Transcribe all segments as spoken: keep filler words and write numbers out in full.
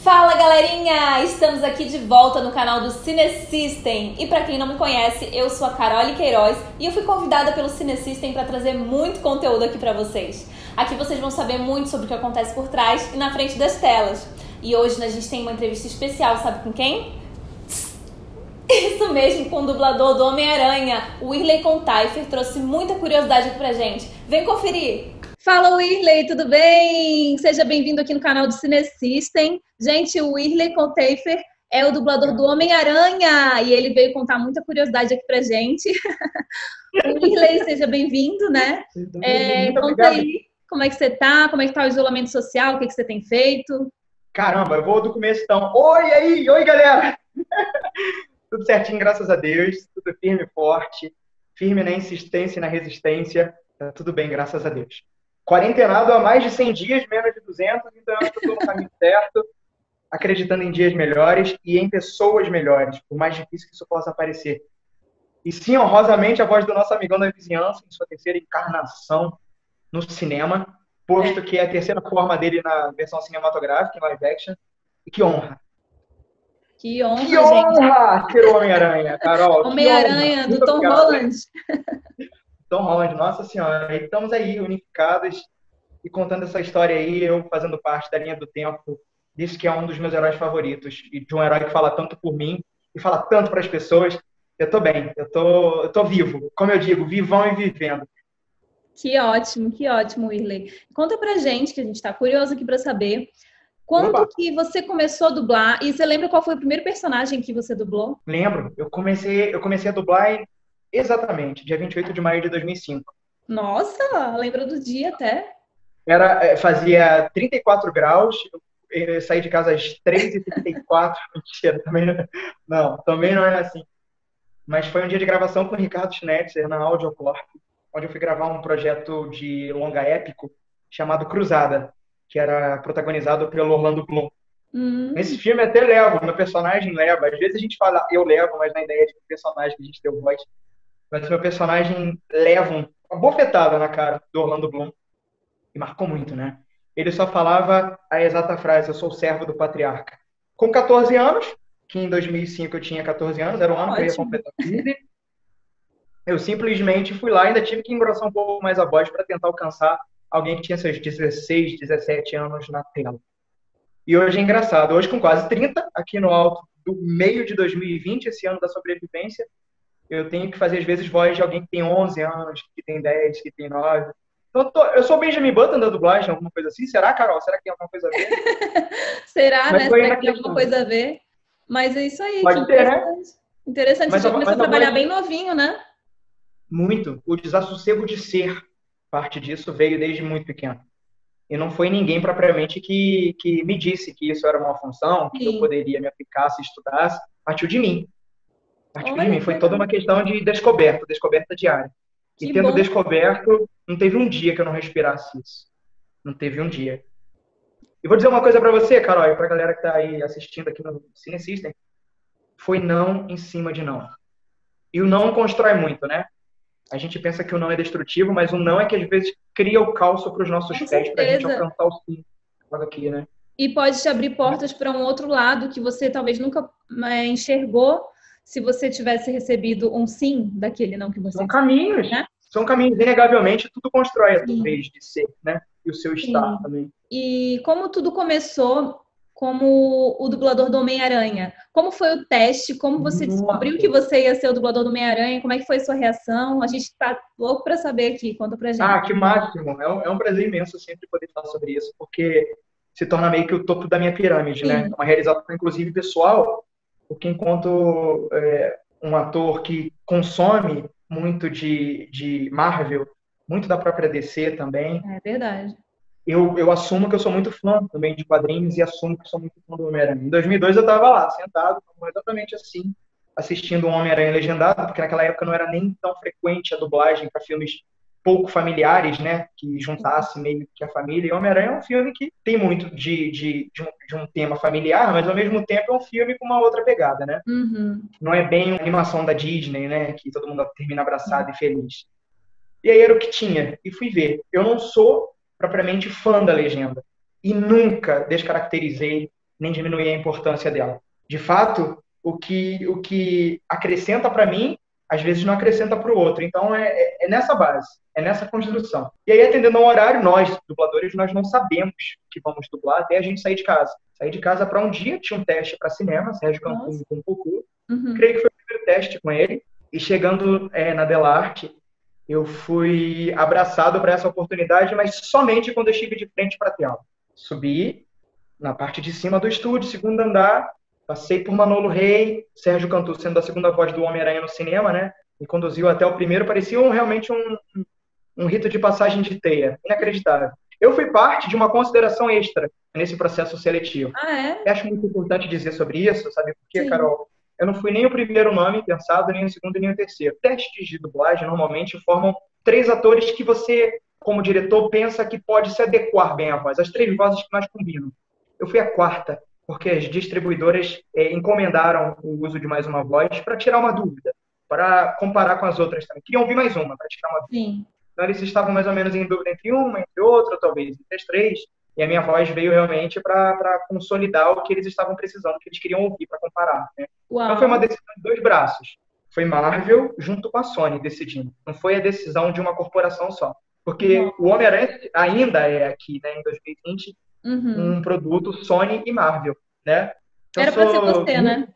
Fala galerinha! Estamos aqui de volta no canal do Cinesystem. E para quem não me conhece, eu sou a Carole Queiroz e eu fui convidada pelo Cinesystem para trazer muito conteúdo aqui para vocês. Aqui vocês vão saber muito sobre o que acontece por trás e na frente das telas. E hoje a gente tem uma entrevista especial, sabe com quem? Isso mesmo, com o dublador do Homem-Aranha. O Wirley Contaifer trouxe muita curiosidade aqui pra gente. Vem conferir! Fala, Wirley, tudo bem? Seja bem-vindo aqui no canal do Cinesystem. Gente, o Wirley Contaifer é o dublador do Homem-Aranha e ele veio contar muita curiosidade aqui pra gente. O Wirley, seja bem-vindo, né? É, conta aí como é que você tá, como é que tá o isolamento social, o que, que você tem feito? Caramba, eu vou do começo então. Oi aí, oi galera! Tudo certinho, graças a Deus, tudo firme e forte, firme na insistência e na resistência, tá tudo bem, graças a Deus. Quarentenado há mais de cem dias, menos de duzentos, então eu estou no caminho certo, acreditando em dias melhores e em pessoas melhores, por mais difícil que isso possa parecer. E sim, honrosamente, a voz do nosso amigão da vizinhança, em sua terceira encarnação no cinema, posto que é a terceira forma dele na versão cinematográfica, em live action, e que honra. Que honra, que honra gente. ser o Homem-Aranha, Carol. Homem-Aranha, do Tom Holland. Tom Holland, nossa senhora. E estamos aí, unificados, e contando essa história aí, eu fazendo parte da linha do tempo, disse que é um dos meus heróis favoritos, e de um herói que fala tanto por mim, e fala tanto para as pessoas. Eu tô bem, eu tô, eu tô vivo. Como eu digo, vivão e vivendo. Que ótimo, que ótimo, Wirley. Conta pra gente, que a gente tá curioso aqui para saber, quando Opa. que você começou a dublar? E você lembra qual foi o primeiro personagem que você dublou? Lembro. Eu comecei, eu comecei a dublar em, exatamente, dia vinte e oito de maio de dois mil e cinco. Nossa, lembra do dia até. Era, fazia trinta e quatro graus, eu saí de casa às três e trinta e quatro. Mentira, também não, não, também não é assim. Mas foi um dia de gravação com o Ricardo Schnetzer na Audiocorp, onde eu fui gravar um projeto de longa épico chamado Cruzada, que era protagonizado pelo Orlando Bloom. Hum. Nesse filme até levo, meu personagem leva. Às vezes a gente fala eu levo, mas na ideia de que o personagem que a gente deu voz. Mas meu personagem leva uma bofetada na cara do Orlando Bloom. E marcou muito, né? Ele só falava a exata frase, eu sou servo do patriarca. Com quatorze anos, que em dois mil e cinco eu tinha quatorze anos, era o ano Ótimo. que eu ia completar quinze, eu simplesmente fui lá e ainda tive que engrossar um pouco mais a voz para tentar alcançar alguém que tinha seus dezesseis, dezessete anos na tela. E hoje é engraçado, hoje com quase trinta, aqui no alto do meio de dois mil e vinte, esse ano da sobrevivência, eu tenho que fazer às vezes voz de alguém que tem onze anos, que tem dez, que tem nove. Então, eu, tô, eu sou Benjamin Button da dublagem, alguma coisa assim. Será, Carol? Será que tem alguma coisa a ver? Será, mas né? Será que tem alguma coisa a ver? Mas é isso aí. Pode que ter, interessante. né? Interessante, mas você começou a trabalhar bem novinho, né? Muito. O desassossego de ser parte disso veio desde muito pequeno. E não foi ninguém propriamente que, que me disse que isso era uma função, que Sim. eu poderia me aplicar se estudasse. Partiu de mim. Partiu Olha, de mim. Foi toda uma questão de descoberta, descoberta diária. Que e tendo bom. descoberto, não teve um dia que eu não respirasse isso. Não teve um dia. E vou dizer uma coisa pra você, Carol, e pra galera que tá aí assistindo aqui no Cinesystem. Foi não em cima de não. E o não constrói muito, né? A gente pensa que o não é destrutivo, mas o não é que às vezes cria o calço para os nossos Com pés, para a gente alcançar o sim. Aqui, né? E pode te abrir portas para um outro lado que você talvez nunca é, enxergou se você tivesse recebido um sim daquele não que você... São caminhos, né? São caminhos. Inegavelmente, tudo constrói a tua vez de ser, né? E o seu estar sim. também. E como tudo começou como o dublador do Homem-Aranha? Como foi o teste? Como você Nossa. descobriu que você ia ser o dublador do Homem-Aranha? Como é que foi a sua reação? A gente tá louco para saber aqui. Conta pra gente. Ah, que máximo. É um, é um prazer imenso sempre poder falar sobre isso, porque se torna meio que o topo da minha pirâmide, Sim. né? Uma realização, inclusive, pessoal, porque enquanto é, um ator que consome muito de, de Marvel, muito da própria D C também. É verdade. Eu, eu assumo que eu sou muito fã também de quadrinhos e assumo que sou muito fã do Homem-Aranha. Em dois mil e dois eu estava lá, sentado, exatamente assim, assistindo um Homem-Aranha legendado, porque naquela época não era nem tão frequente a dublagem para filmes pouco familiares, né, que juntasse meio que a família. E Homem-Aranha é um filme que tem muito de, de, de, um, de um tema familiar, mas ao mesmo tempo é um filme com uma outra pegada, né? Uhum. Não é bem uma animação da Disney, né, que todo mundo termina abraçado uhum. e feliz. E aí era o que tinha, e fui ver. Eu não sou propriamente fã da legenda. E nunca descaracterizei nem diminuir a importância dela. De fato, o que, o que acrescenta para mim, às vezes não acrescenta para o outro. Então, é, é, é nessa base, é nessa construção. E aí, atendendo ao horário, nós, dubladores, nós não sabemos que vamos dublar até a gente sair de casa. Sair de casa para um dia, tinha um teste para cinema, Sérgio Cancún com o Cucu. Uhum. Creio que foi o primeiro teste com ele. E chegando é, na Delarte, eu fui abraçado para essa oportunidade, mas somente quando eu estive de frente para a tela. Subi na parte de cima do estúdio, segundo andar, passei por Manolo Rey, Sérgio Cantu sendo a segunda voz do Homem-Aranha no cinema, né? Me conduziu até o primeiro, parecia um, realmente um, um rito de passagem de teia, inacreditável. Eu fui parte de uma consideração extra nesse processo seletivo. Ah, é? Eu acho muito importante dizer sobre isso, sabe por quê, Carol? Eu não fui nem o primeiro nome pensado, nem o segundo, nem o terceiro. Testes de dublagem normalmente formam três atores que você, como diretor, pensa que pode se adequar bem à voz. As três vozes que mais combinam. Eu fui a quarta, porque as distribuidoras é, encomendaram o uso de mais uma voz para tirar uma dúvida, para comparar com as outras também. Queriam ouvir mais uma, para tirar uma dúvida. Sim. Então eles estavam mais ou menos em dúvida entre uma, entre outra, talvez entre as três. E a minha voz veio realmente para consolidar o que eles estavam precisando, o que eles queriam ouvir para comparar. Né? Então foi uma decisão de dois braços. Foi Marvel junto com a Sony decidindo. Não foi a decisão de uma corporação só. Porque Uau. O Homem-Aranha ainda é aqui, né, em dois mil e vinte, uhum. um produto Sony e Marvel. Né? Então, Era para ser você, né?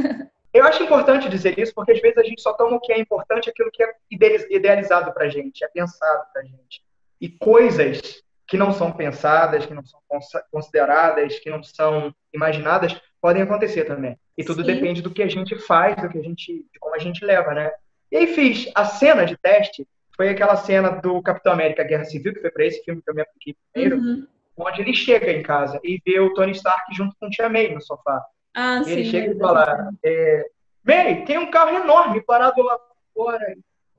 Eu acho importante dizer isso, porque às vezes a gente só toma o que é importante, aquilo que é idealizado para a gente, é pensado para a gente. E coisas que não são pensadas, que não são consideradas, que não são imaginadas, podem acontecer também. E tudo Sim. depende do que a gente faz, do que a gente, de como a gente leva, né? E aí fiz a cena de teste, foi aquela cena do Capitão América Guerra Civil, que foi para esse filme que eu me apliquei primeiro, uhum. onde ele chega em casa e vê o Tony Stark junto com o Tia May no sofá. Ah, ele sim, chega e fala, é, May, tem um carro enorme parado lá fora.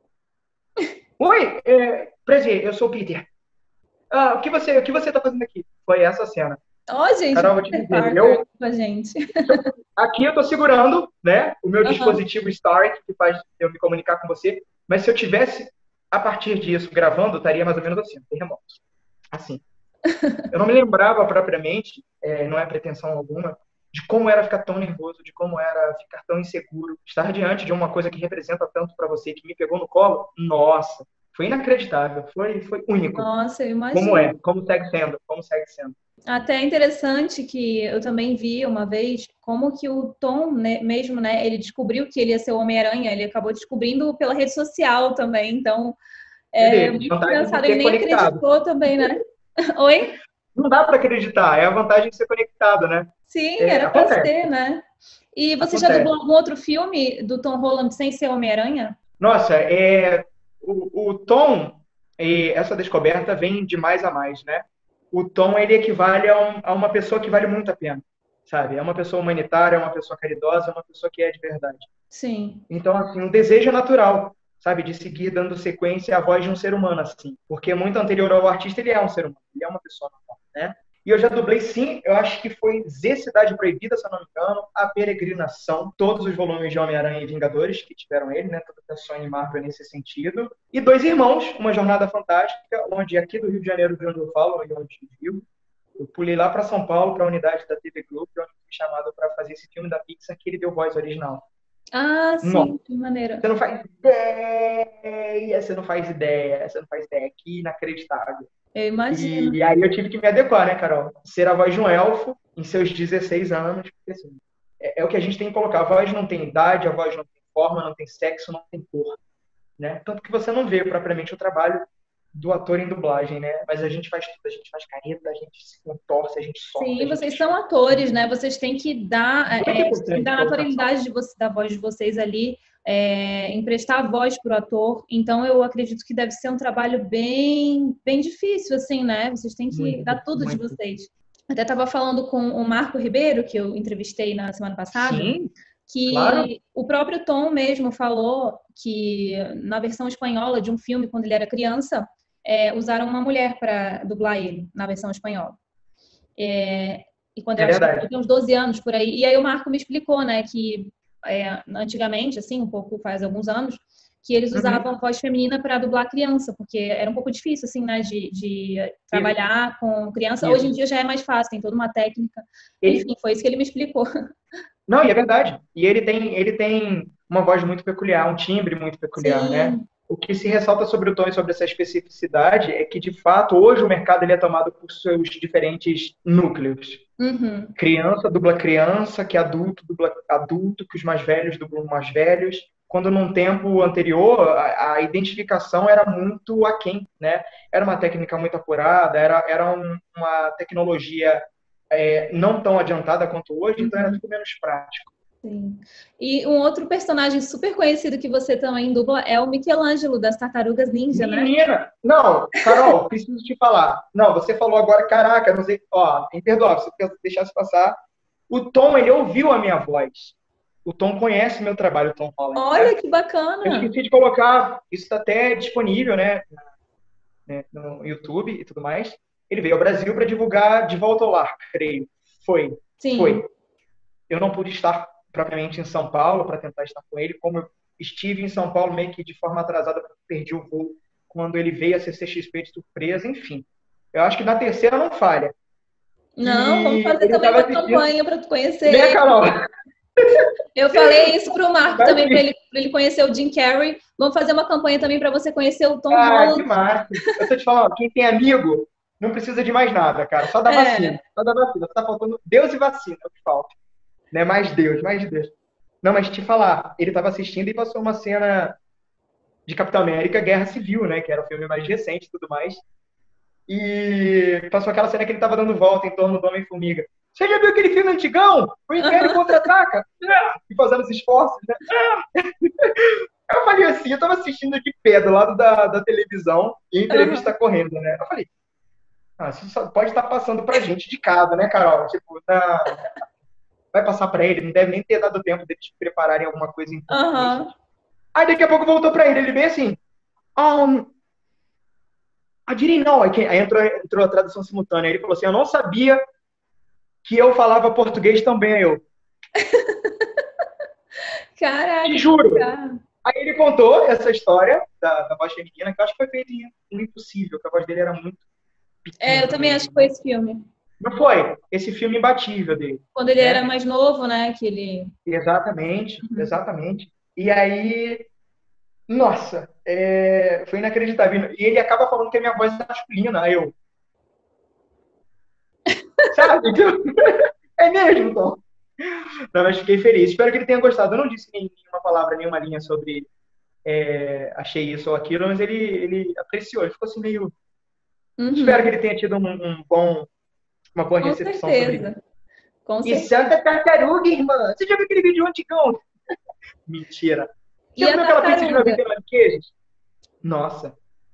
Oi, é, prazer, eu sou o Peter. Ah, o que você, o que você tá fazendo aqui? Foi essa cena. Ó, oh, gente, Carol, vou te dizer, eu, com a gente. aqui eu tô segurando, né, o meu uhum. dispositivo Stark, que faz eu me comunicar com você, mas se eu tivesse, a partir disso, gravando, estaria mais ou menos assim, terremoto. Assim. Eu não me lembrava propriamente, é, não é pretensão alguma, de como era ficar tão nervoso, de como era ficar tão inseguro, estar diante de uma coisa que representa tanto para você, que me pegou no colo, nossa, foi inacreditável, foi, foi único. Nossa, eu imagino. Como é, como segue sendo, como segue sendo. Até é interessante que eu também vi uma vez como que o Tom, né, mesmo, né, ele descobriu que ele ia ser o Homem-Aranha, ele acabou descobrindo pela rede social também, então é ele, muito engraçado, ele nem conectado. Acreditou também, né? Oi? Não dá para acreditar, é a vantagem de ser conectado, né? Sim, é, era para ser, né? E você acontece. Já dublou algum outro filme do Tom Holland sem ser Homem-Aranha? Nossa, é, o, o Tom, essa descoberta vem de mais a mais, né? O Tom, ele equivale a, um, a uma pessoa que vale muito a pena, sabe? É uma pessoa humanitária, é uma pessoa caridosa, é uma pessoa que é de verdade. Sim. Então, assim, um desejo natural, sabe? De seguir dando sequência à voz de um ser humano, assim. Porque muito anterior ao artista, ele é um ser humano, ele é uma pessoa normal, né? E eu já dublei, sim, eu acho que foi Z Cidade Proibida, se eu não me engano, A Peregrinação, todos os volumes de Homem-Aranha e Vingadores que tiveram ele, né? Toda a Sony e Marvel nesse sentido. E Dois Irmãos, Uma Jornada Fantástica, onde aqui do Rio de Janeiro, de onde eu falo, e onde eu vivo, eu pulei lá para São Paulo, para a unidade da T V Globo, onde eu fui chamado para fazer esse filme da Pixar, que ele deu voz original. Ah, sim, Não. que maneira. Você não faz ideia, você não faz ideia, você não faz ideia, que inacreditável. Eu imagino. E aí eu tive que me adequar, né, Carol? Ser a voz de um elfo em seus dezesseis anos, porque assim, é, é o que a gente tem que colocar. A voz não tem idade, a voz não tem forma, não tem sexo, não tem cor, né? Tanto que você não vê propriamente o trabalho do ator em dublagem, né? Mas a gente faz tudo, a gente faz careta, a gente se contorce, a gente sofre. Sim, vocês são atores, né? Vocês têm que dar, é, é, dar a naturalidade de você, da voz de vocês ali, é, emprestar a voz para o ator. Então, eu acredito que deve ser um trabalho bem, bem difícil, assim, né? Vocês têm que muito, dar tudo muito. De vocês. Até estava falando com o Marco Ribeiro, que eu entrevistei na semana passada. Sim. Que claro. O próprio Tom mesmo falou que na versão espanhola de um filme, quando ele era criança, é, usaram uma mulher para dublar ele, na versão espanhola. É, e quando é ele tinha uns doze anos, por aí. E aí o Marco me explicou, né, que é, antigamente, assim, um pouco faz alguns anos, que eles Uhum. usavam voz feminina para dublar criança, porque era um pouco difícil, assim, né, de, de trabalhar com criança. Isso. Hoje em dia já é mais fácil, tem toda uma técnica. Ele... Enfim, foi isso que ele me explicou. Não, e é verdade. E ele tem, ele tem uma voz muito peculiar, um timbre muito peculiar, Sim. né? O que se ressalta sobre o Tom e sobre essa especificidade é que, de fato, hoje o mercado ele é tomado por seus diferentes núcleos. Uhum. Criança dubla criança, que adulto dubla adulto, que os mais velhos dublam mais velhos. Quando num tempo anterior, a, a identificação era muito aquém, né? Era uma técnica muito apurada, era, era um, uma tecnologia é, não tão adiantada quanto hoje, então era tudo menos prático. Sim. E um outro personagem super conhecido que você também dubla é o Michelangelo, das Tartarugas Ninja, né? Menina! Não, Carol, preciso te falar. Não, você falou agora, caraca, não sei... Ó, me perdoa, se eu deixasse passar. O Tom, ele ouviu a minha voz. O Tom conhece meu trabalho, o Tom Holland. Olha, né? que bacana! Eu esqueci de colocar, isso está até disponível, né, né, no YouTube e tudo mais. Ele veio ao Brasil para divulgar De Volta ao Lar, creio. Foi. Sim. Foi. Eu não pude estar propriamente em São Paulo para tentar estar com ele, como eu estive em São Paulo meio que de forma atrasada, porque perdi o voo quando ele veio a C C X P de surpresa, enfim. Eu acho que na terceira não falha. Não, E vamos fazer ele também uma assistindo... campanha para tu conhecer. Né, Carol? Eu falei isso pro Marco Vai também, vir. para ele, pra ele conhecer o Jim Carrey. Vamos fazer uma campanha também para você conhecer o Tom Ah, Holland. que massa. Eu tô te falando, quem tem amigo não precisa de mais nada, cara. Só da É. vacina. Só da vacina. Tá faltando Deus e vacina, é o que falta. Né? Mais Deus, mais Deus. Não, mas te falar, ele tava assistindo e passou uma cena de Capitão América, Guerra Civil, né? Que era o filme mais recente e tudo mais. E passou aquela cena que ele tava dando volta em torno do Homem-Formiga. Você já viu aquele filme antigão? O Império Contra-Ataca? E fazendo os esforços, né? Eu falei assim, eu tava assistindo de pé do lado da, da televisão e a entrevista correndo, né? Eu falei, ah, isso só pode estar passando pra gente de casa, né, Carol? Tipo, na... vai passar pra ele, não deve nem ter dado tempo deles prepararem alguma coisa em português. Uhum. Aí daqui a pouco voltou pra ele, ele veio assim, um, I didn't know. Aí, aí entrou, entrou a tradução simultânea, ele falou assim, eu não sabia que eu falava português tão bem, eu. Caraca, te juro. cara. Aí ele contou essa história da, da voz feminina, que eu acho que foi feito em Um Impossível, que a voz dele era muito pequena. É, eu também acho que foi esse filme. Não foi? Esse filme imbatível dele. Quando ele né? era mais novo, né? Que ele... Exatamente, Uhum. exatamente. E aí, nossa, é, foi inacreditável. E ele acaba falando que a minha voz é masculina. Aí eu... Sabe? É mesmo, Tom? Não, mas fiquei feliz. Espero que ele tenha gostado. Eu não disse nenhuma palavra, nenhuma linha sobre é, achei isso ou aquilo, mas ele, ele apreciou. Ele ficou assim meio... Uhum. Espero que ele tenha tido um, um bom, uma boa Com recepção sobre certeza. isso. Com E certeza. Santa Tartaruga, irmã! Você já viu aquele vídeo antigão? Mentira. E Você a viu aquela pizza de tartaruga? noventa e nove queijos? Nossa.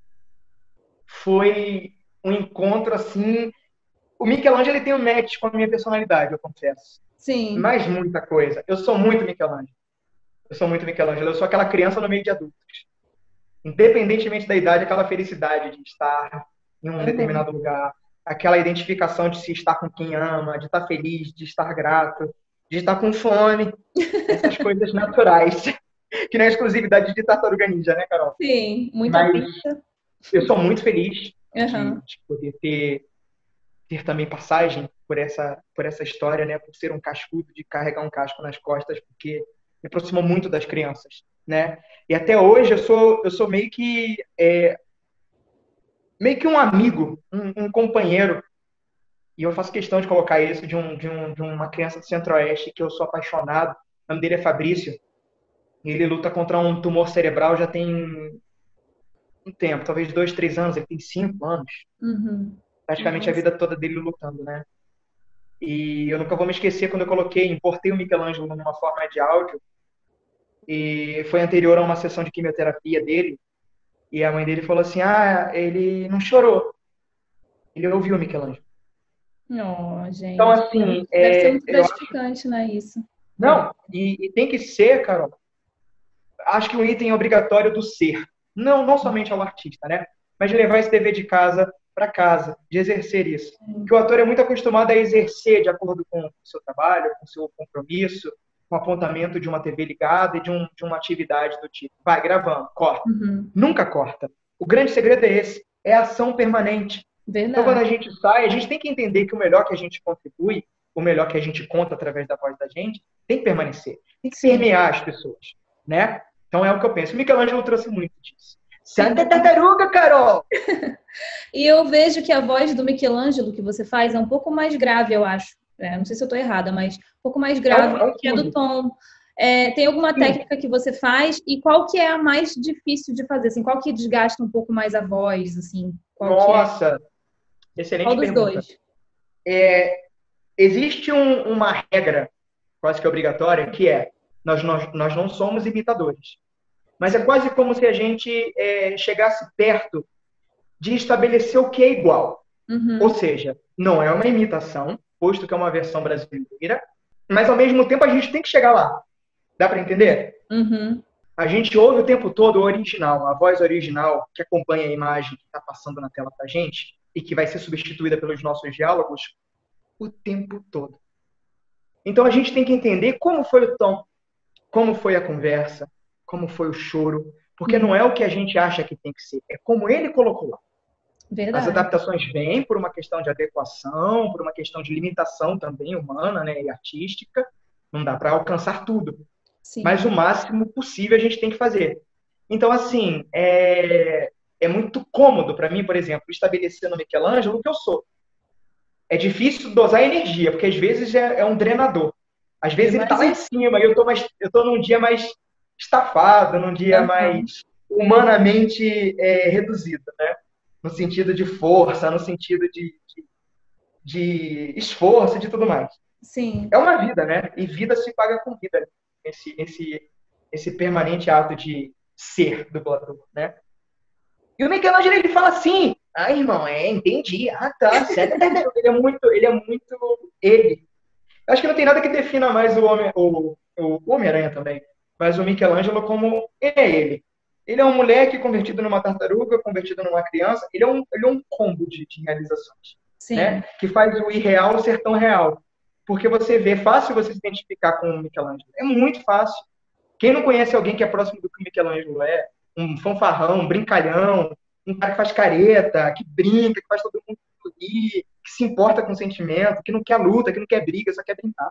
Foi um encontro assim... O Michelangelo ele tem um match com a minha personalidade, eu confesso. Sim. Mas muita coisa. Eu sou muito Michelangelo. Eu sou muito Michelangelo. Eu sou aquela criança no meio de adultos. Independentemente da idade, aquela felicidade de estar em um Uhum. determinado lugar, aquela identificação de se estar com quem ama, de estar feliz, de estar grato, de estar com fome, essas coisas naturais, que não é exclusividade de Tartaruga Ninja, né, Carol? Sim, muita Mas pizza. eu sou muito feliz Uhum. de, de poder ter, ter também passagem por essa, por essa história, né, por ser um cascudo, de carregar um casco nas costas, porque me aproximou muito das crianças, né? E até hoje eu sou, eu sou meio que é, meio que um amigo, um, um companheiro. E eu faço questão de colocar isso de, um, de, um, de uma criança do Centro-Oeste que eu sou apaixonado. O nome dele é Fabrício. Ele luta contra um tumor cerebral já tem um tempo, talvez dois, três anos. Ele tem cinco anos. Uhum. Praticamente a vida toda dele lutando, né? E eu nunca vou me esquecer quando eu coloquei, importei o Michelangelo numa forma de áudio. E foi anterior a uma sessão de quimioterapia dele. E a mãe dele falou assim, ah, ele não chorou. Ele ouviu o Michelangelo. Oh, gente. Então, assim... Deve ser é, muito eu acho- gratificante, né, isso? Não, e, e tem que ser, Carol, acho que um item obrigatório do ser. Não, não somente ao artista, né? Mas de levar esse dever de casa para casa, de exercer isso. Porque o ator é muito acostumado a exercer de acordo com o seu trabalho, com o seu compromisso, com apontamento de uma T V ligada e de, um, de uma atividade do tipo, vai, gravando, corta. Uhum. Nunca corta. O grande segredo é esse, é a ação permanente. Verdade. Então, quando a gente sai, a gente tem que entender que o melhor que a gente contribui, o melhor que a gente conta através da voz da gente, tem que permanecer, tem que permear as pessoas, né? Então, é o que eu penso. O Michelangelo trouxe muito disso. Santa tartaruga, Carol! E eu vejo que a voz do Michelangelo que você faz é um pouco mais grave, eu acho. É, não sei se eu estou errada, mas um pouco mais grave é um, é um que a do Tom. É, tem alguma Sim. técnica que você faz? E qual que é a mais difícil de fazer? Assim, qual que desgasta um pouco mais a voz? Assim, qual Nossa! Que é? Excelente qual dos pergunta. dois? É, existe um, uma regra quase que obrigatória, que é nós, nós, nós não somos imitadores. Mas é quase como se a gente é, chegasse perto de estabelecer o que é igual. Uhum. Ou seja, não é uma imitação, posto que é uma versão brasileira, mas ao mesmo tempo a gente tem que chegar lá. Dá para entender? Uhum. A gente ouve o tempo todo o original, a voz original que acompanha a imagem que está passando na tela para a gente e que vai ser substituída pelos nossos diálogos o tempo todo. Então a gente tem que entender como foi o tom, como foi a conversa, como foi o choro, porque não é o que a gente acha que tem que ser, é como ele colocou lá. Verdade. As adaptações vêm por uma questão de adequação, por uma questão de limitação também humana, né, e artística. Não dá para alcançar tudo. Sim. Mas o máximo possível a gente tem que fazer. Então, assim, é, é muito cômodo para mim, por exemplo, estabelecer no Michelangelo o que eu sou. É difícil dosar energia, porque às vezes é, é um drenador. Às vezes ele está lá em cima e eu tô, mais, eu tô num dia mais estafado, num dia uhum. mais humanamente é, reduzido, né? No sentido de força, no sentido de, de, de esforço, de tudo mais. Sim. É uma vida, né? E vida se paga com vida. Esse, esse, esse permanente ato de ser dublador, né? E o Michelangelo, ele fala assim, ah, irmão, é, entendi. Ah, tá, certo. Ele é muito, ele é muito ele. Acho que não tem nada que defina mais o Homem, o, o Homem-Aranha também, mas o Michelangelo como é ele. Ele é um moleque convertido numa tartaruga, convertido numa criança. Ele é um, ele é um combo de, de realizações, Sim. né? Que faz o irreal ser tão real. Porque você vê, é fácil você se identificar com o Michelangelo. É muito fácil. Quem não conhece alguém que é próximo do que o Michelangelo é, um fanfarrão, um brincalhão, um cara que faz careta, que brinca, que faz todo mundo rir, que se importa com o sentimento, que não quer luta, que não quer briga, só quer brincar.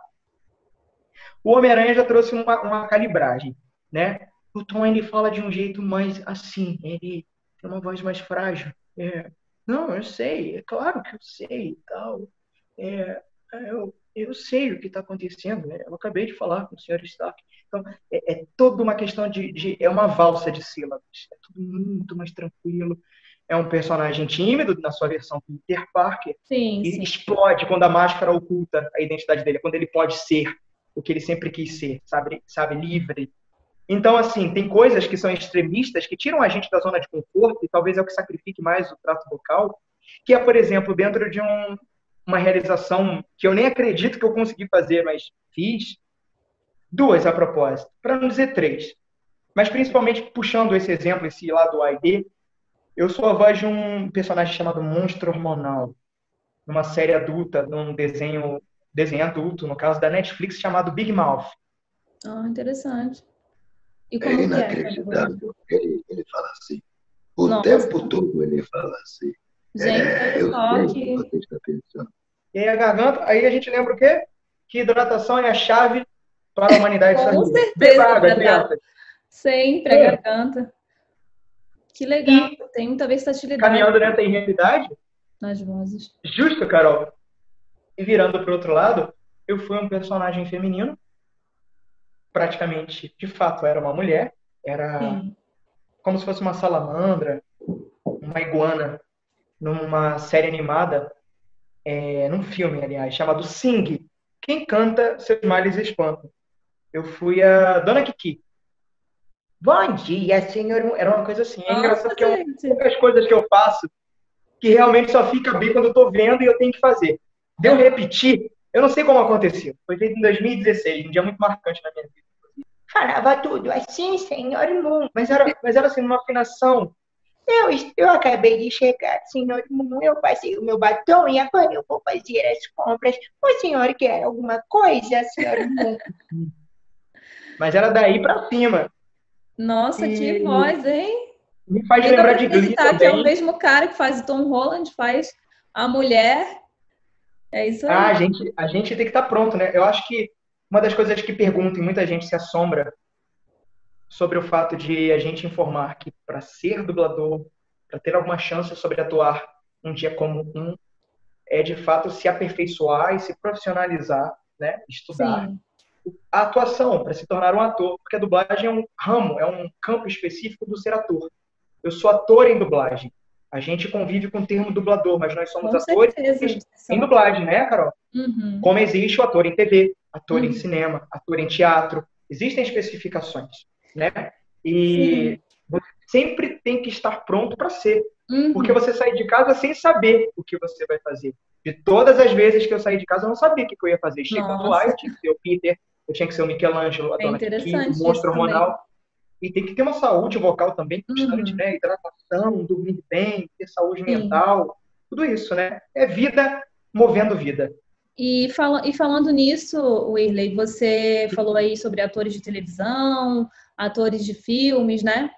O Homem-Aranha já trouxe uma, uma calibragem, né? O Tom, ele fala de um jeito mais assim, ele tem uma voz mais frágil. É, não, eu sei, é claro que eu sei e tal. É, eu, eu sei o que está acontecendo, né? Eu acabei de falar com o senhor Stark. Então, é, é toda uma questão de, de... É uma valsa de sílabas. É tudo muito mais tranquilo. É um personagem tímido, na sua versão Peter Parker, sim, que sim. explode quando a máscara oculta a identidade dele, quando ele pode ser o que ele sempre quis ser, sabe, sabe livre. Então, assim, tem coisas que são extremistas, que tiram a gente da zona de conforto, e talvez é o que sacrifique mais o trato vocal, que é, por exemplo, dentro de um, uma realização que eu nem acredito que eu consegui fazer, mas fiz, duas a propósito, para não dizer três. Mas principalmente puxando esse exemplo, esse lado A e B, eu sou a voz de um personagem chamado Monstro Hormonal, numa série adulta, num desenho, desenho adulto, no caso da Netflix, chamado Big Mouth. Ah, interessante. E É como que é? inacreditável. Ele, ele fala assim. O Nossa. tempo todo ele fala assim. Gente, É, eu olha só sei o que... que você está pensando. E aí a garganta, aí a gente lembra o quê? Que hidratação é a chave para a humanidade Com saber. certeza, Beba água, Gabriel. crianças. Sempre a É. garganta. Que legal. E, tem muita versatilidade caminhando nessa realidade, nas vozes. justo, Carol, e virando para o outro lado, eu fui um personagem feminino, praticamente, de fato, era uma mulher, era Sim. como se fosse uma salamandra, uma iguana, numa série animada, é, num filme, aliás, chamado Sing. Quem canta seus males espantam. Eu fui a Dona Kiki. Bom dia, senhor. Era uma coisa assim. É Nossa, engraçado porque é uma gente. poucas coisas que eu faço que realmente só fica bem quando eu tô vendo e eu tenho que fazer. De eu repetir, eu não sei como aconteceu. Foi feito em dois mil e dezesseis, um dia muito marcante na minha vida. Falava tudo assim, senhor Moon. Mas era, mas era assim, numa afinação. Eu, eu acabei de chegar, senhor Moon. Eu passei o meu batom e agora eu vou fazer as compras. O senhor quer alguma coisa, senhor Moon? Mas era daí pra cima. Nossa, que E voz, hein? me faz Nem dá lembrar pra de Glee acreditar que é o também. mesmo cara que faz o Tom Holland, faz a mulher. É isso Ah, aí. a gente, a gente tem que estar pronto, né? Eu acho que uma das coisas que perguntam e muita gente se assombra sobre o fato de a gente informar que para ser dublador, para ter alguma chance sobre atuar um dia como um, é de fato se aperfeiçoar e se profissionalizar, né? Estudar Sim, a atuação para se tornar um ator, porque a dublagem é um ramo, é um campo específico do ser ator. Eu sou ator em dublagem. A gente convive com o termo dublador, mas nós somos com atores certeza. em São... dublagem, né, Carol? Uhum, Como existe o ator em T V, ator em uhum. cinema, ator em teatro, existem especificações, né? Sim. E você sempre tem que estar pronto para ser, porque Uhum. você sai de casa sem saber o que você vai fazer. De todas as vezes que eu saí de casa, eu não sabia o que eu ia fazer. Chegando lá, Nossa, eu tinha que ser o Peter, eu tinha que ser o Michelangelo, a é Dona Kiki, o interessante isso monstro também. hormonal. E tem que ter uma saúde vocal também constante, Uhum. né? Hidratação, dormir bem, ter saúde Sim. mental, tudo isso, né? É vida movendo vida. E, fala, e falando nisso, Wirley, você falou aí sobre atores de televisão, atores de filmes, né?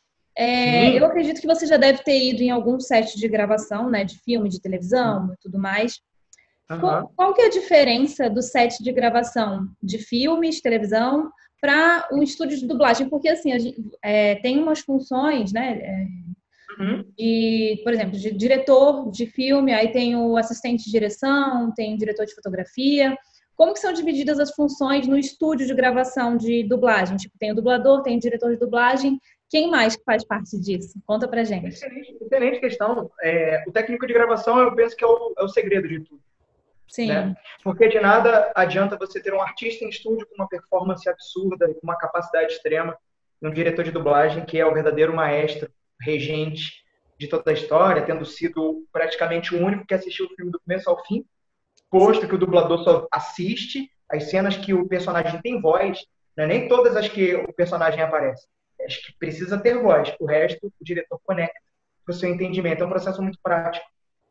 É, eu Sim, acredito que você já deve ter ido em algum set de gravação, né, de filme, de sim. televisão e tudo mais. Qual, Aham. qual que é a diferença do set de gravação de filmes, televisão, para um estúdio de dublagem? Porque, assim, a gente, é, tem umas funções, né, é, Uhum. de, por exemplo, de diretor de filme, aí tem o assistente de direção, tem o diretor de fotografia. Como que são divididas as funções no estúdio de gravação de dublagem? Tipo, tem o dublador, tem o diretor de dublagem. Quem mais que faz parte disso? Conta pra gente. Excelente, excelente questão. É, o técnico de gravação, eu penso que é o, é o segredo de tudo, né? Sim. Porque de nada adianta você ter um artista em estúdio com uma performance absurda e com uma capacidade extrema, e um diretor de dublagem que é o verdadeiro maestro, regente de toda a história, tendo sido praticamente o único que assistiu o filme do começo ao fim, posto que o dublador só assiste as cenas que o personagem tem voz, né? Nem todas as que o personagem aparece. As que precisa ter voz. O resto, o diretor conecta para o seu entendimento. É um processo muito prático.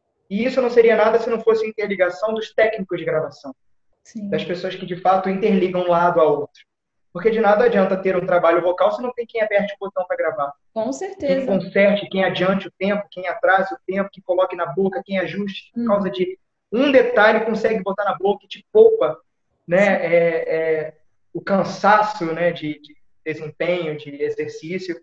E isso não seria nada se não fosse a interligação dos técnicos de gravação, das Sim, pessoas que de fato interligam um lado ao outro. Porque de nada adianta ter um trabalho vocal se não tem quem aperte o botão para gravar. com Quem certeza. conserte, quem adiante o tempo, quem atrase o tempo, quem coloque na boca, quem ajuste por causa Uhum. de um detalhe consegue botar na boca e te poupa, Sim. né, é, é, o cansaço, né, de, de desempenho, de exercício.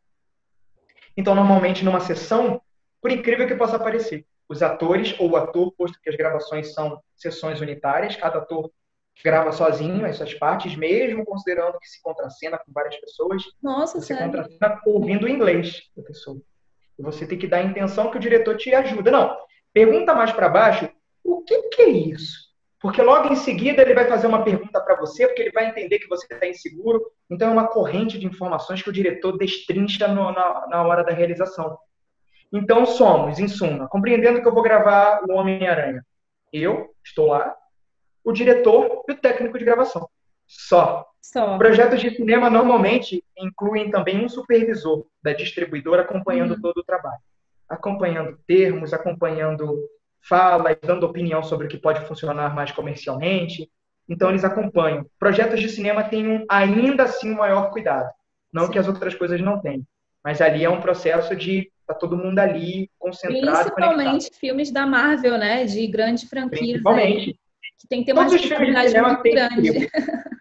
Então, normalmente, numa sessão, por incrível que possa parecer, os atores ou o ator, posto que as gravações são sessões unitárias, cada ator grava sozinho as suas partes, mesmo considerando que se contracena com várias pessoas, Nossa, você sério? contracena ouvindo o inglês da pessoa. E você tem que dar a intenção que o diretor te ajuda. Não, pergunta mais para baixo, o que, que é isso? Porque logo em seguida ele vai fazer uma pergunta para você, porque ele vai entender que você está inseguro. Então é uma corrente de informações que o diretor destrincha no, na, na hora da realização. Então somos, em suma, compreendendo que eu vou gravar o Homem-Aranha. Eu estou lá, o diretor e o técnico de gravação. Só. Só. Projetos de cinema normalmente incluem também um supervisor da distribuidora acompanhando Uhum. todo o trabalho, acompanhando termos, acompanhando falas, dando opinião sobre o que pode funcionar mais comercialmente. Então eles acompanham. Projetos de cinema têm um, ainda assim um maior cuidado, não que as Sim. outras coisas não tenham, mas ali é um processo de tá todo mundo ali concentrado e conectado. Principalmente filmes da Marvel, né? De grandes franquias aí, Principalmente que tem que ter uma todos os filmes de responsabilidade cinema muito têm grande. tribo.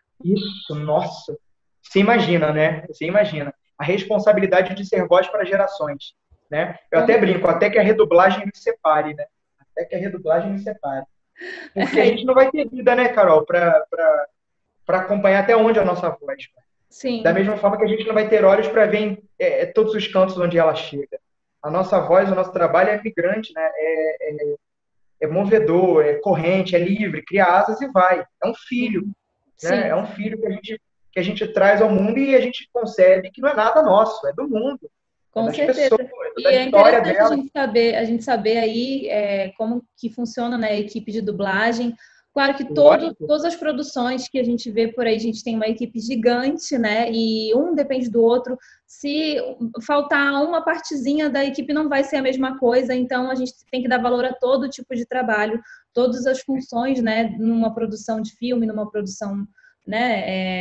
Isso, nossa. Você imagina, né? Você imagina. A responsabilidade de ser voz para gerações, né? Eu até Com- brinco, até que a redublagem me separe, né? Até que a redublagem me separe. Porque a É, gente não vai ter vida, né, Carol, para acompanhar até onde a nossa voz. Da sim, mesma forma que a gente não vai ter olhos para ver em, é, todos os cantos onde ela chega. A nossa voz, o nosso trabalho é migrante, né? É, é, é movedor, é corrente, é livre, cria asas e vai. É um filho, sim, né? sim, É um filho que a gente que a gente traz ao mundo e a gente concebe que não é nada nosso, é do mundo, é com das pessoas, certeza. é da E é história interessante a delas. gente saber, a gente saber aí é, como que funciona, né, a equipe de dublagem. Claro que todo, Lógico, todas as produções que a gente vê por aí, a gente tem uma equipe gigante, né? E um depende do outro. Se faltar uma partezinha da equipe, não vai ser a mesma coisa. Então, a gente tem que dar valor a todo tipo de trabalho, todas as funções, né? Numa produção de filme, numa produção, né? É,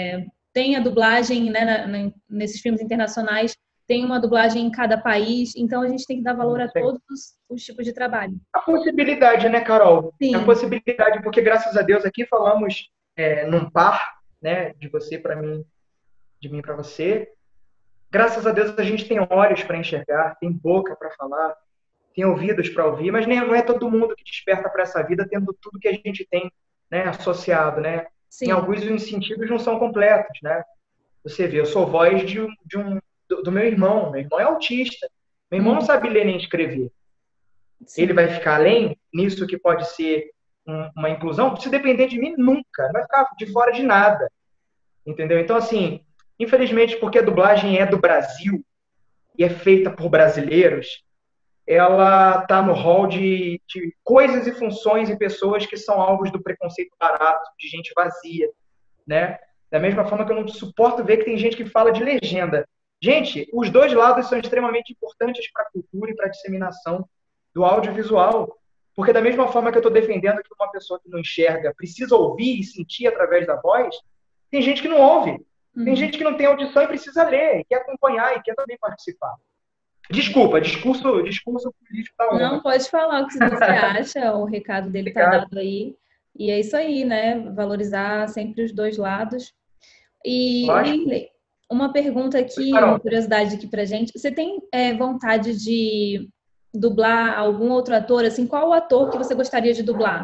tem a dublagem, né, na, na, nesses filmes internacionais, tem uma dublagem em cada país, então a gente tem que dar valor a todos os, os tipos de trabalho. A possibilidade, né, Carol? Sim. A possibilidade, porque graças a Deus aqui falamos é, num par, né, de você para mim, de mim para você. Graças a Deus a gente tem olhos para enxergar, tem boca para falar, tem ouvidos para ouvir, mas nem, não é todo mundo que desperta para essa vida tendo tudo que a gente tem, né, associado, né? Sim. Em alguns os sentidos não são completos, né? Você vê, eu sou voz de um, de um, do, do meu irmão, meu irmão é autista, meu irmão hum. não sabe ler nem escrever. Sim. Ele vai ficar além nisso que pode ser um, uma inclusão? Se depender de mim, nunca, não vai ficar de fora de nada, entendeu? Então, assim, infelizmente, porque a dublagem é do Brasil e é feita por brasileiros, ela está no rol de, de coisas e funções e pessoas que são alvos do preconceito barato, de gente vazia, né? Da mesma forma que eu não suporto ver que tem gente que fala de legenda. Gente, os dois lados são extremamente importantes para a cultura e para a disseminação do audiovisual. Porque da mesma forma que eu estou defendendo que uma pessoa que não enxerga precisa ouvir e sentir através da voz, tem gente que não ouve. Tem gente que não tem audição e precisa ler, e quer acompanhar e quer também participar. Desculpa, discurso, discurso político tá honra. Não, pode falar o que você acha, o recado dele está dado aí. E é isso aí, né? Valorizar sempre os dois lados. E Lili, uma pergunta aqui, uma curiosidade aqui pra gente. Você tem é, vontade de dublar algum outro ator? Assim, qual o ator que você gostaria de dublar?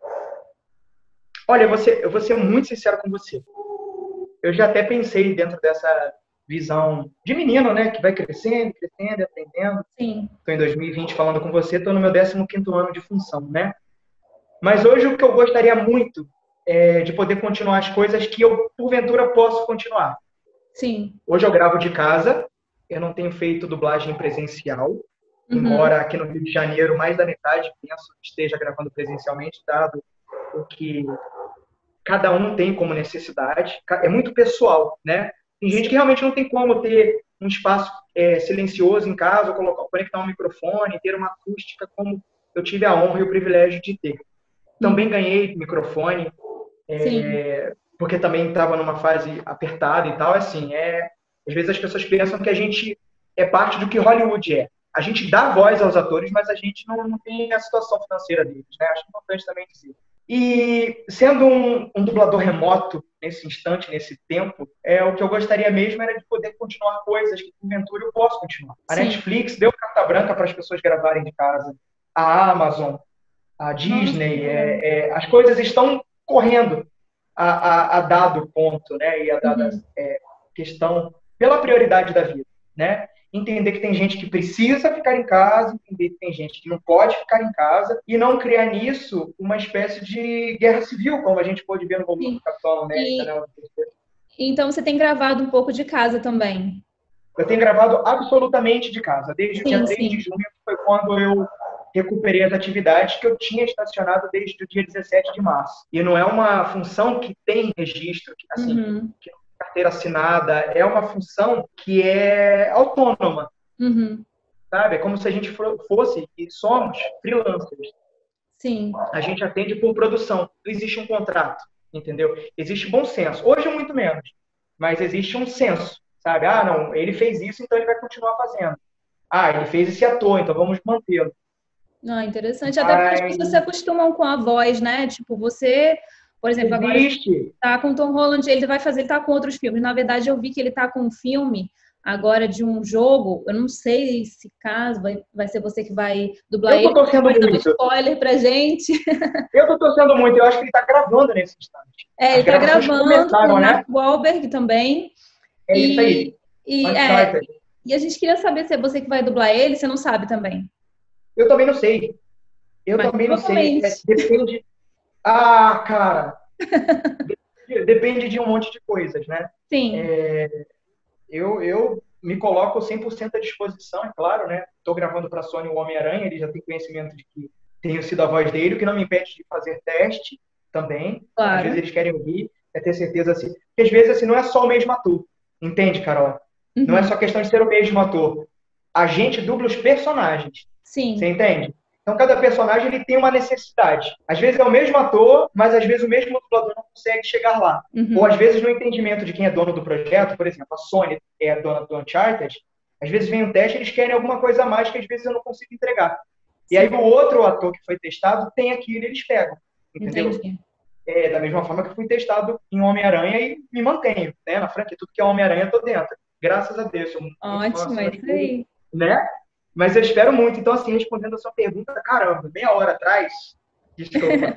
Olha, você, eu vou ser muito sincero com você. Eu já até pensei dentro dessa visão de menino, né? Que vai crescendo, crescendo, aprendendo. Sim. Estou em dois mil e vinte falando com você, estou no meu décimo quinto ano de função, né? Mas hoje o que eu gostaria muito é de poder continuar as coisas que eu, porventura, posso continuar. Sim. Hoje eu gravo de casa, eu não tenho feito dublagem presencial, uhum. embora aqui no Rio de Janeiro mais da metade, penso, esteja gravando presencialmente, dado o que cada um tem como necessidade. É muito pessoal, né? Tem gente que realmente não tem como ter um espaço é, silencioso em casa, ou colocar, conectar um microfone, ter uma acústica como eu tive a honra e o privilégio de ter. Também ganhei microfone, é, porque também estava numa fase apertada e tal. Assim, é, às vezes as pessoas pensam que a gente é parte do que Hollywood é. A gente dá voz aos atores, mas a gente não, não tem a situação financeira deles, né? Acho importante também dizer. E sendo um, um dublador remoto nesse instante, nesse tempo, é, o que eu gostaria mesmo era de poder continuar coisas que, porventura, eu posso continuar. A Sim. Netflix deu carta branca para as pessoas gravarem de casa. A Amazon, a Disney, é, é, as coisas estão correndo a, a, a dado ponto, né? E a dada uhum. é, questão pela prioridade da vida, né? Entender que tem gente que precisa ficar em casa, entender que tem gente que não pode ficar em casa e não criar nisso uma espécie de guerra civil, como a gente pôde ver no volume do Capitão América. E... Então você tem gravado um pouco de casa também? Eu tenho gravado absolutamente de casa, desde o dia três de junho, que foi quando eu recuperei as atividades que eu tinha estacionado desde o dia dezessete de março. E não é uma função que tem registro, assim, uhum. que carteira assinada, é uma função que é autônoma, uhum. sabe? É como se a gente fosse, e somos, freelancers. Sim. A gente atende por produção, não existe um contrato, entendeu? Existe bom senso, hoje muito menos, mas existe um senso, sabe? Ah, não, ele fez isso, então ele vai continuar fazendo. Ah, ele fez esse ator, então vamos mantê-lo. Ah, interessante, até porque as pessoas se acostumam com a voz, né? Tipo, você... Por exemplo, agora Existe. tá com Tom Holland, ele vai fazer, ele tá com outros filmes. Na verdade, eu vi que ele tá com um filme agora de um jogo. Eu não sei se caso vai, vai ser você que vai dublar ele. Eu tô torcendo ele. muito. Dar um spoiler pra gente. Eu tô torcendo muito. Eu acho que ele tá gravando nesse instante. É, As ele tá gravando com o né? Mark Wahlberg também. É e, isso aí. E, é, e a gente queria saber se é você que vai dublar ele, você não sabe também. Eu também não sei. Eu Mas, também não sei. É, depende... Ah, cara, depende de um monte de coisas, né? Sim. É, eu, eu me coloco cem por cento à disposição, é claro, né? Estou gravando para a Sony o Homem-Aranha, ele já tem conhecimento de que tenho sido a voz dele, o que não me impede de fazer teste também. Claro. Às vezes eles querem ouvir, é ter certeza assim. Porque às vezes assim, não é só o mesmo ator, entende, Carol? Uhum. Não é só questão de ser o mesmo ator. A gente dubla os personagens. Sim. Você entende? Então, cada personagem ele tem uma necessidade. Às vezes é o mesmo ator, mas às vezes o mesmo dublador não consegue chegar lá. Uhum. Ou às vezes no entendimento de quem é dono do projeto, por exemplo, a Sony é a dona do Uncharted, às vezes vem um teste e eles querem alguma coisa a mais que às vezes eu não consigo entregar. E aí o outro ator que foi testado tem aquilo e eles pegam. Entendeu? Entendi. É, da mesma forma que eu fui testado em Homem-Aranha e me mantenho, né? Na franquia, tudo que é Homem-Aranha eu tô dentro. Graças a Deus. Ótimo, é isso aí. Né? Mas eu espero muito. Então, assim, respondendo a sua pergunta, caramba, meia hora atrás, desculpa.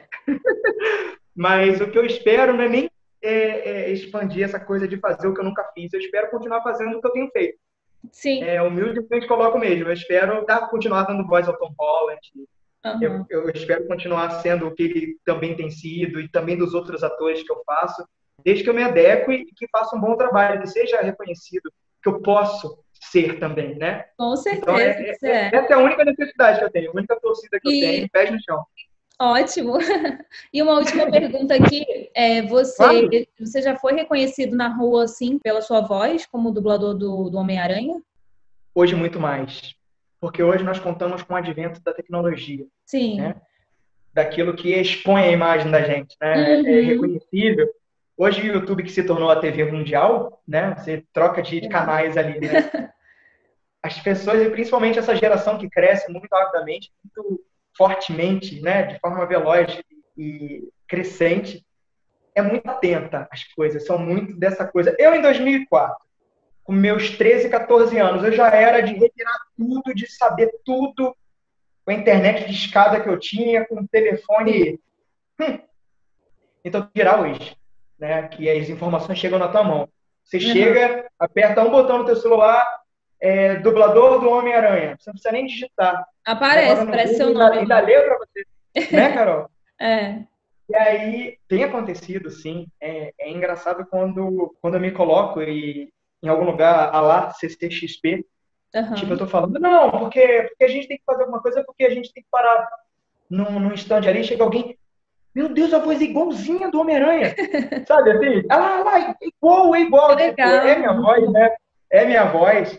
Mas o que eu espero não é nem é, é, expandir essa coisa de fazer o que eu nunca fiz. Eu espero continuar fazendo o que eu tenho feito. Sim. É, humildemente coloco mesmo. Eu espero dar, continuar dando voz ao Tom Holland. Uhum. Eu, eu espero continuar sendo o que ele também tem sido e também dos outros atores que eu faço, desde que eu me adeque e que faça um bom trabalho, que seja reconhecido, que eu posso ser também, né? Com certeza. Então, é, é, é. Essa é a única necessidade que eu tenho, a única torcida que e... eu tenho, pés no chão. Ótimo. E uma última pergunta aqui, é, você, claro. você já foi reconhecido na rua, assim, pela sua voz, como dublador do, do Homem-Aranha? Hoje, muito mais. Porque hoje nós contamos com o advento da tecnologia. Sim. Né? Daquilo que expõe a imagem da gente, né? Uhum. É reconhecível. Hoje o YouTube, que se tornou a T V mundial, né? Você troca de, de canais ali, né? As pessoas, e principalmente essa geração que cresce muito rapidamente, muito fortemente, né? De forma veloz e crescente, é muito atenta às coisas, são muito dessa coisa. Eu, em dois mil e quatro, com meus treze, quatorze anos, eu já era de retirar tudo, de saber tudo, com a internet de escada que eu tinha, com o telefone. Hum. Então, tirar hoje, né? Que as informações chegam na tua mão. Você uhum. chega, aperta um botão no teu celular, é, dublador do Homem-Aranha. Você não precisa nem digitar. Aparece, aparece seu nome. Ainda lê para você. Né, Carol? É. E aí, tem acontecido, sim. É, é engraçado quando, quando eu me coloco e, em algum lugar, a lá, C C X P, uhum. tipo, eu tô falando, não, porque, porque a gente tem que fazer alguma coisa, porque a gente tem que parar num, num stand ali, chega alguém, meu Deus, a voz é igualzinha do Homem-Aranha. Sabe assim? Ah, lá, igual, é igual. Tipo, é minha voz, né? É minha voz.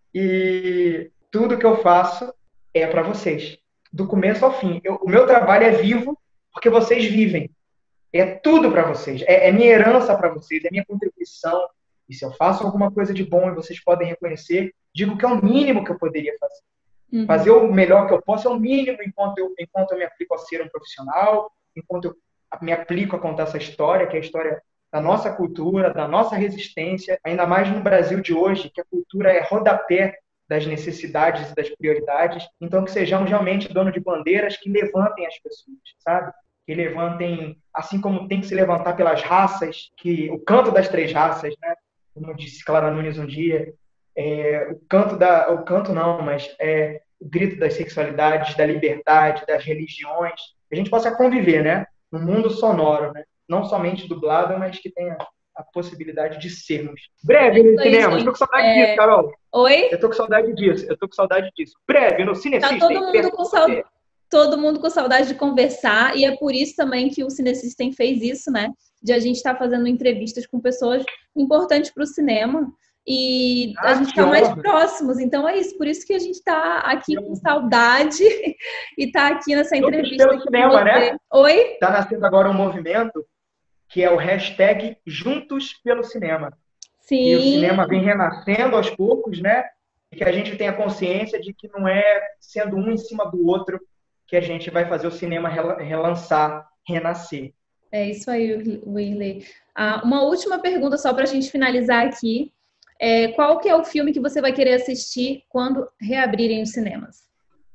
E tudo que eu faço é para vocês. Do começo ao fim. Eu, o meu trabalho é vivo porque vocês vivem. É tudo para vocês. É, é minha herança para vocês, é minha contribuição. E se eu faço alguma coisa de bom e vocês podem reconhecer, digo que é o mínimo que eu poderia fazer. Uhum. Fazer o melhor que eu posso é o mínimo enquanto eu, enquanto eu me aplico a ser um profissional, enquanto eu me aplico a contar essa história, que é a história da nossa cultura, da nossa resistência, ainda mais no Brasil de hoje, que a cultura é rodapé das necessidades e das prioridades. Então, que sejamos realmente dono de bandeiras que levantem as pessoas, sabe? Que levantem, assim como tem que se levantar pelas raças, que o canto das três raças, né? Como disse Clara Nunes um dia, é, o canto da, o canto não, mas é o grito das sexualidades, da liberdade, das religiões, que a gente possa conviver, né? No mundo sonoro, né? Não somente dublado, mas que tenha a possibilidade de sermos. Breve no cinema, eu tô com saudade é... disso, Carol. Oi? Eu tô com saudade disso, eu tô com saudade disso. Breve no Cinesystem. Tá todo mundo com saudade. Todo mundo com saudade de conversar, e é por isso também que o Cinesystem fez isso, né? De a gente estar tá fazendo entrevistas com pessoas importantes para o cinema. E ah, a gente está mais próximos, então é isso, por isso que a gente está aqui com saudade e está aqui nessa entrevista. Pelo cinema, né? Oi? Está nascendo agora um movimento que é o hashtag Juntos pelo Cinema. Sim. E o cinema vem renascendo aos poucos, né? E que a gente tenha consciência de que não é sendo um em cima do outro que a gente vai fazer o cinema relançar, renascer. É isso aí, Willy. Ah, uma última pergunta só para a gente finalizar aqui. É, qual que é o filme que você vai querer assistir quando reabrirem os cinemas?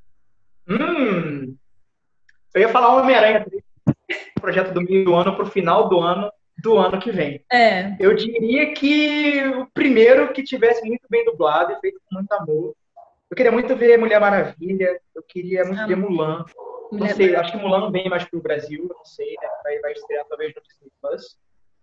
Hum, eu ia falar Homem-Aranha, projeto do meio do ano para o final do ano do ano que vem. É. Eu diria que o primeiro que tivesse muito bem dublado e feito com muito amor. Eu queria muito ver Mulher Maravilha, eu queria muito ah, ver Mulan. Mulher não sei, Maravilha. Acho que Mulan não vem mais para o Brasil, não sei, né? vai, vai estrear talvez no Disney Plus.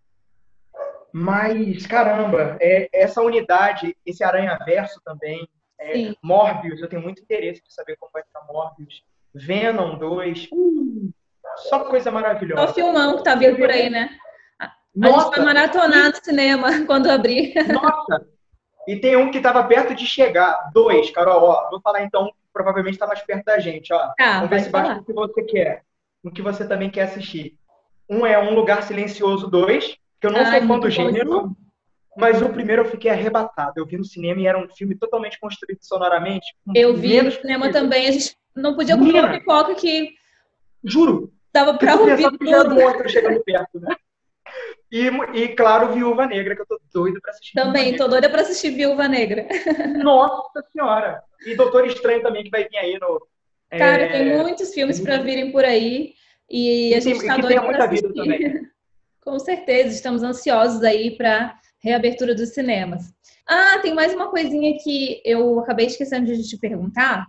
Mas, caramba, é, essa unidade, esse Aranha-Verso também, é, Morbius, eu tenho muito interesse de saber como vai ficar Morbius. Venom dois, uh, só coisa maravilhosa. Só o filmão que tá vindo por aí, né? A Nossa, gente vai maratonar no cinema quando abrir. Nossa! E tem um que estava perto de chegar, dois, Carol, ó, vou falar então um provavelmente está mais perto da gente, ó. Tá, Vamos ver pode se bate falar. com o que você quer. O que você também quer assistir. Um é Um Lugar Silencioso dois, que eu não Ai, sou fã muito do bom esse gênero, filme. mas o primeiro eu fiquei arrebatado. Eu vi no cinema e era um filme totalmente construído sonoramente, com Eu vi no menos cinema possível. também, a gente não podia comer uma Menina, pipoca que juro, dava eu pra tô ouvir pensando que já era um tudo. monstro chegando perto, né? E, e, claro, Viúva Negra, que eu tô doido pra assistir Viúva Também, Negra. tô doida pra assistir Viúva Negra. Nossa Senhora! E Doutor Estranho também, que vai vir aí no... Cara, tem É, muitos filmes pra virem por aí e a e, tem, gente e tá que tenha doido pra muita vida também. assistir. Com certeza, estamos ansiosos aí pra reabertura dos cinemas. Ah, tem mais uma coisinha que eu acabei esquecendo de te perguntar.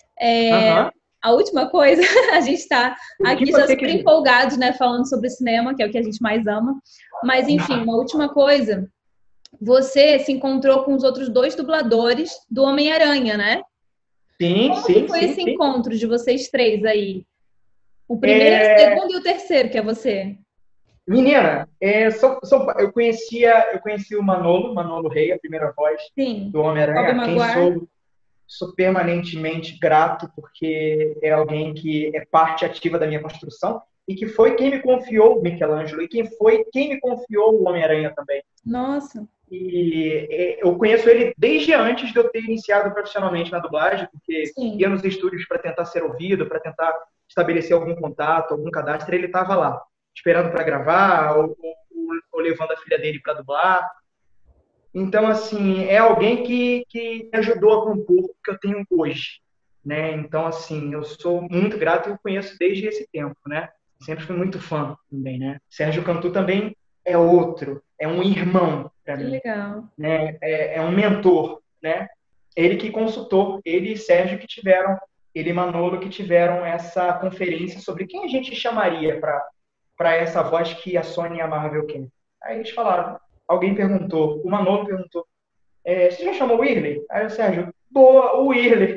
É, Aham. a última coisa, a gente está O que aqui já você super quiser. empolgados, né, falando sobre cinema, que é o que a gente mais ama. Mas, enfim, uma última coisa. Você se encontrou com os outros dois dubladores do Homem-Aranha, né? Sim, Como que sim, foi sim, esse sim. encontro de vocês três aí? O primeiro, o É, segundo e o terceiro, que é você. menina, é, são, são, eu conhecia, eu conheci o Manolo, Manolo Rey, a primeira voz Sim. do Homem-Aranha, Tobey a quem Maguire. sou, sou permanentemente grato, porque é alguém que é parte ativa da minha construção e que foi quem me confiou o Michelangelo e quem foi quem me confiou o Homem-Aranha também. Nossa. E é, eu conheço ele desde antes de eu ter iniciado profissionalmente na dublagem, porque ia Sim. nos estúdios para tentar ser ouvido, para tentar estabelecer algum contato, algum cadastro, ele estava lá, esperando para gravar, ou, ou, ou levando a filha dele para dublar. Então, assim, é alguém que, que me ajudou a compor o que eu tenho hoje, né? Então, assim, eu sou muito grato e o conheço desde esse tempo, né? Sempre fui muito fã também, né? Sérgio Cantu também é outro, é um irmão para Que mim, legal. né? É, é um mentor, né? Ele que consultou, ele e Sérgio que tiveram, ele e Manolo que tiveram essa conferência sobre quem a gente chamaria para para essa voz que a Sony e a Marvel querem. Aí eles falaram, alguém perguntou, o Manolo perguntou, é, você já chamou o Whirley? Aí o Sérgio, boa, o Whirley.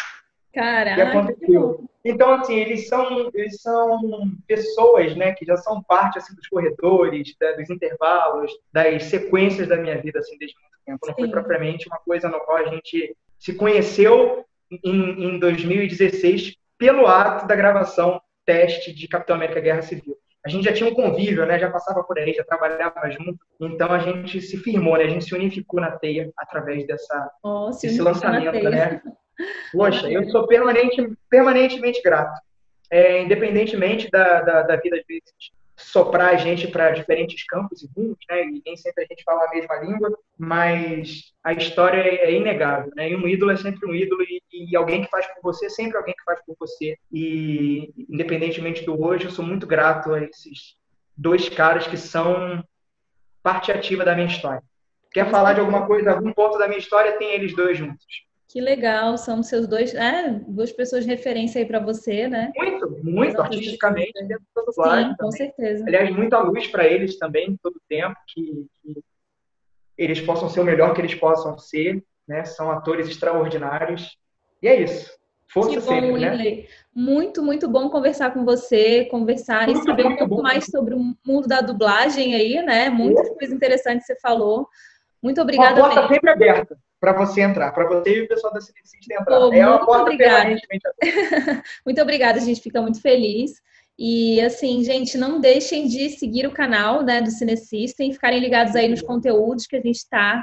E Caraca, que aconteceu. bom. Então, assim, eles são, eles são pessoas, né, que já são parte, assim, dos corredores, né, dos intervalos, das sequências da minha vida, assim, desde muito tempo. Não foi Sim. propriamente uma coisa na qual a gente se conheceu em, em dois mil e dezesseis pelo ato da gravação teste de Capitão América Guerra Civil. A gente já tinha um convívio, né, já passava por aí, já trabalhava junto, então a gente se firmou, né, a gente se unificou na teia através dessa, Ó, se desse unificou na lançamento, teia. né? Poxa, eu Olha. sou permanente, permanentemente grato. É, independentemente da, da, da vida, às vezes, soprar a gente para diferentes campos e rumos, né? E nem sempre a gente fala a mesma língua, mas a história é, é inegável, né? E um ídolo é sempre um ídolo e, e alguém que faz por você é sempre alguém que faz por você. E, independentemente do hoje, eu sou muito grato a esses dois caras que são parte ativa da minha história. Quer Com falar de alguma certeza. coisa, algum ponto da minha história, tem eles dois juntos. Que legal, são seus dois, é, duas pessoas de referência aí para você, né? Muito, As muito, antecessores artisticamente, aí. dentro da Sim, dublagem com também. certeza. Aliás, muita luz para eles também, todo o tempo, que, que eles possam ser o melhor que eles possam ser, né? São atores extraordinários. E é isso. Que Força bom, sempre, né? Whirley. Muito, muito bom conversar com você, conversar e Muito, saber um muito pouco bom. mais sobre o mundo da dublagem aí, né? Muitas coisas interessantes que você falou. Muito Uma obrigada porta mesmo. sempre aberta para você entrar, para você e o pessoal da Cinecist entrar. Pô, É uma muito porta obrigada. permanentemente aberta. Muito obrigada, a gente fica muito feliz. E assim, gente, não deixem de seguir o canal, né, do Cinesystem, ficarem ligados aí nos conteúdos que a gente está.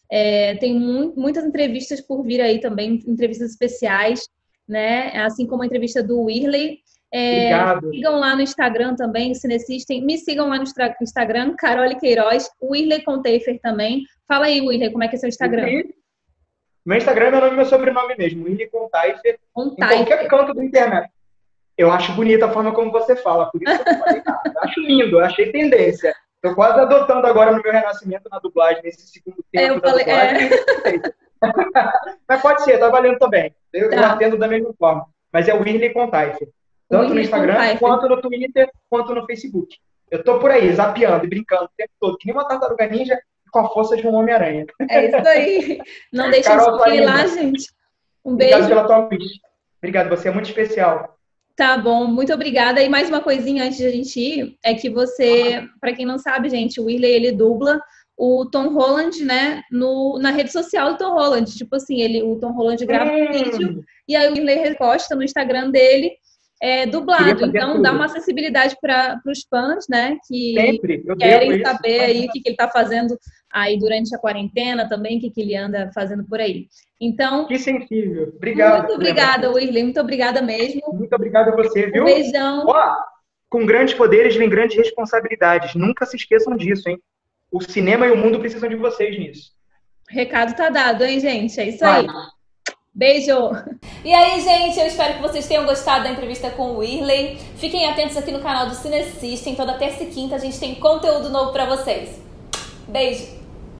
É, tem mu muitas entrevistas por vir aí também, entrevistas especiais, né? Assim como a entrevista do Whirley. É, Obrigado. sigam lá no Instagram também, o Cinesystem. Me sigam lá no Instagram, Carole Queiroz, o Whirley Conteifer também. Fala aí, Whirley, como é que é seu Instagram? E meu Instagram é meu nome e meu sobrenome mesmo, Willy Contaifer, em qualquer canto da internet. Eu acho bonita a forma como você fala, por isso que eu não falei nada. Eu acho lindo, eu achei tendência. Estou quase adotando agora no meu renascimento na dublagem, nesse segundo tempo É, eu da falei, dublagem. é. Mas pode ser, tá valendo também. Eu, Tá. eu atendo da mesma forma. Mas é o Whirley Contaifer. Tanto Whirley no Instagram, Contaifer. quanto no Twitter, quanto no Facebook. Eu tô por aí, zapeando e brincando o tempo todo, que nem uma tartaruga ninja com a força de um Homem-Aranha. É isso aí. Não deixem Carol, de seguir sua lá, linda. gente. Um Obrigado beijo. pela tua luz. Obrigado, você é muito especial. Tá bom, muito obrigada. E mais uma coisinha antes de a gente ir, é que você, para quem não sabe, gente, o Whirley, ele dubla o Tom Holland, né, no, na rede social do Tom Holland. Tipo assim, ele, o Tom Holland grava um Hum. vídeo e aí o Whirley reposta no Instagram dele é, dublado. Então tudo. dá uma acessibilidade para os fãs, né, que Sempre. Eu querem devo saber isso. aí o que, que ele está fazendo aí durante a quarentena também, o que, que ele anda fazendo por aí. Então, que sensível. Obrigado. Muito obrigada, Whirley. Muito obrigada mesmo. Muito obrigado a você, viu? Um beijão. Ó, com grandes poderes vem grandes responsabilidades. Nunca se esqueçam disso, hein? O cinema e o mundo precisam de vocês nisso. O recado tá dado, hein, gente? É isso Vai. aí. Beijo! E aí, gente, eu espero que vocês tenham gostado da entrevista com o Whirley. Fiquem atentos aqui no canal do Cinesystem. Toda terça e quinta a gente tem conteúdo novo pra vocês. Beijo!